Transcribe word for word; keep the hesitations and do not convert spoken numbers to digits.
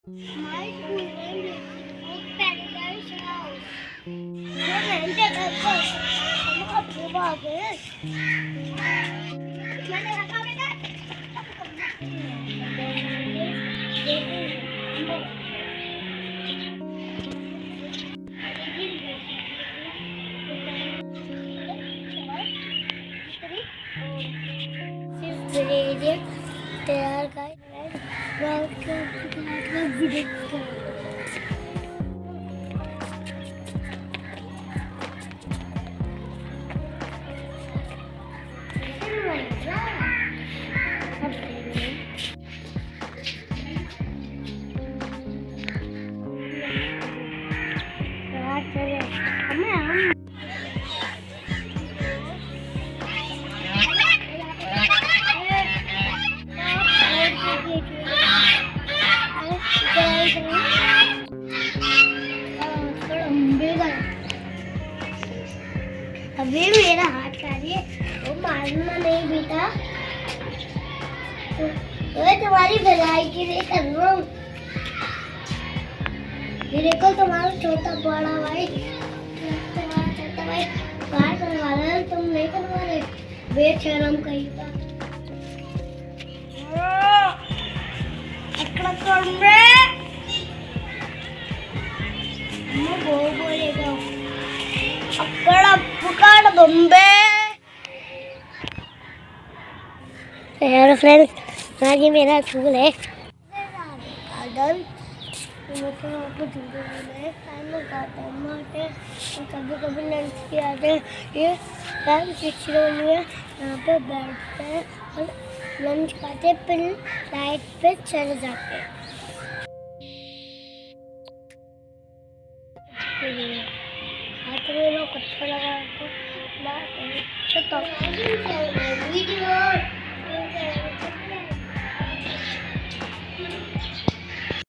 हमारे स्कूल में भी एक पैराडाइज हाउस जो रेंटेड है को हम अपने बाबू मैंने रखा बेटा तैयार कर अभी मेरा हाथ कार्य वो मारना नहीं बेटा तो तुम्हारी भलाई के लिए कर रहा हूँ। ये देखो तुम्हारा छोटा बड़ा भाई तुम्हारा छोटा भाई बाहर करवा रहे हैं तुम नहीं करवा रहे बेशरम कहीं का अकड़ा कर में मैं वो बोलेगा अकड़ा पकड़ बम्बे यार फ्रेंड्स आज ये मेरा स्कूल है गार्डन मुझे वहाँ पर झूले झूले हैं कभी कभी लंच के आते हैं ये टाइम सिक्स है यहाँ पे बैठते हैं और लंच खाते फिर लाइट पे चले जाते हैं। हाथ में लोग अच्छा लगा तो वीडियो